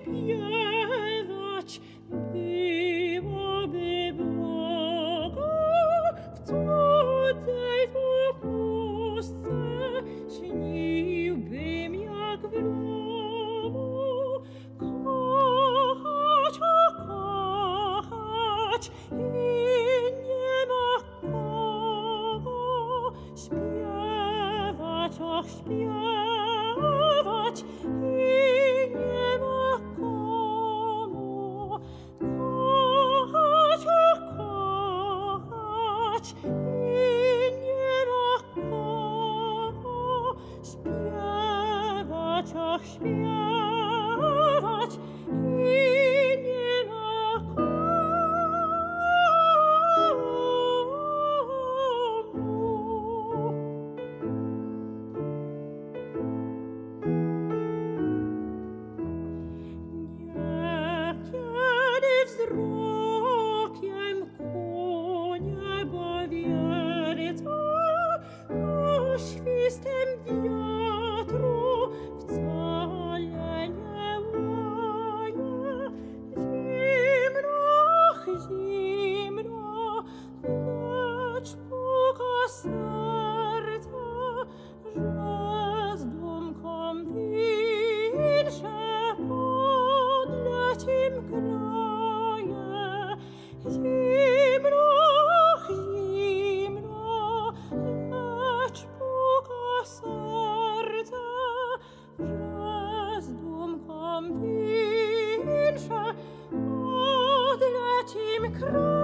śpiewać byłoby Boga w cudzej pustce, śniłbym jak w domu, kochać, kochać i nie ma kogo śpiewać, ach, śpiewać i nie ma komu kochać, kochać i nie ma kogo śpiewać, ach, śpiewać i nie ma Niekiedy wzrokiem ku niebu wierca, świstem wiatru wcale nie łanie. Zimno, lecz puka serca, że z dumką winsze podlecim kraje. Zimno, lecz puka serca, że z dumką winsze podlecim kraje.